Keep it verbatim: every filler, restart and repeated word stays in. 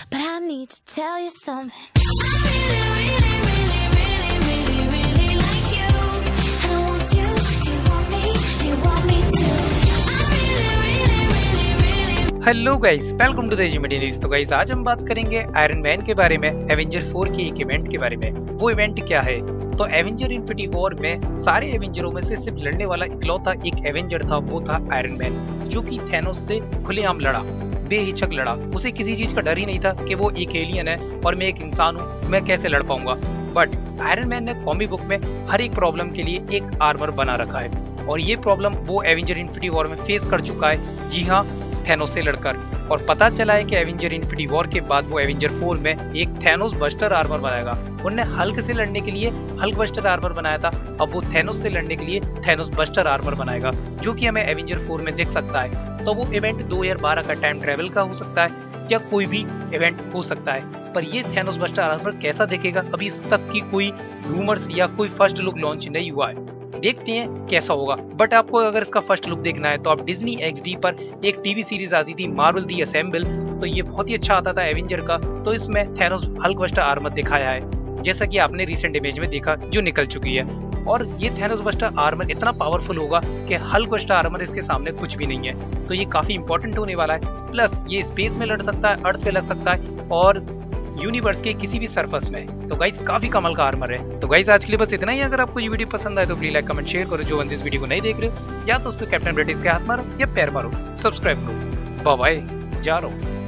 but I need to tell you something. Hello guys, welcome to the एजीमेडी news. तो guys आज हम बात करेंगे आयरन मैन के बारे में, एवेंजर फोर के एक इवेंट के बारे में। वो इवेंट क्या है? तो एवेंजर इन्फिनिटी वॉर में सारे एवेंजरों में से सिर्फ लड़ने वाला इकलौता एक एवेंजर था, वो था आयरन मैन, जो कि थैनोस से खुलेआम लड़ा, बेहिचक लड़ा। उसे किसी चीज का डर ही नहीं था कि वो एक एलियन है और मैं एक इंसान हूँ, मैं कैसे लड़ पाऊंगा। बट आयरन मैन ने कॉमिक बुक में हर एक प्रॉब्लम के लिए एक आर्मर बना रखा है, और ये प्रॉब्लम वो एवेंजर इन्फिनिटी वॉर में फेस कर चुका है। जी हाँ, थैनोस से लड़कर। और पता चला है कि एवेंजर इन्फिनिटी वॉर के बाद वो एवेंजर फोर में एक थैनोस बस्टर आर्मर बनाएगा। उन्होंने हल्क से लड़ने के लिए हल्क बस्टर आर्मर बनाया था, अब वो थैनोस से लड़ने के लिए थैनोस बस्टर आर्मर बनाएगा, जो कि हमें एवेंजर फोर में दिख सकता है। तो वो इवेंट दो हज़ार बारह का टाइम ट्रेवल का हो सकता है या कोई भी इवेंट हो सकता है। पर ये थैनोस बस्टर आर्मर कैसा दिखेगा, अभी इस तक की कोई रूमर्स या कोई फर्स्ट लुक लॉन्च नहीं हुआ है, देखते हैं कैसा होगा। बट आपको अगर इसका फर्स्ट लुक देखना है तो आप डिज्नी एक्सडी पर एक टीवी सीरीज आती थी मार्वल दी असेंबल, तो ये बहुत ही अच्छा आता था एवेंजर का। तो इसमें थैनोस हल्क बस्टर आर्मर दिखाया है, जैसा कि आपने रिसेंट इमेज में देखा जो निकल चुकी है। और ये थैनोस बस्टर आर्मर इतना पावरफुल होगा कि हल्क बस्टर आर्मर इसके सामने कुछ भी नहीं है। तो ये काफी इंपॉर्टेंट होने वाला है। प्लस ये स्पेस में लड़ सकता है, अर्थ पे लग सकता है और यूनिवर्स के किसी भी सरफेस में। तो गाइस काफी कमाल का आर्मर है। तो गाइस आज के लिए बस इतना ही। अगर आपको ये वीडियो पसंद आए तो प्लीज लाइक कमेंट शेयर करो। जो बंदे इस वीडियो को नहीं देख रहे हो, या तो उस पर कैप्टन ब्रिटिश के हाथ मारो या पैर मारो, सब्सक्राइब करो। बाय बाय, जा रहा हूँ।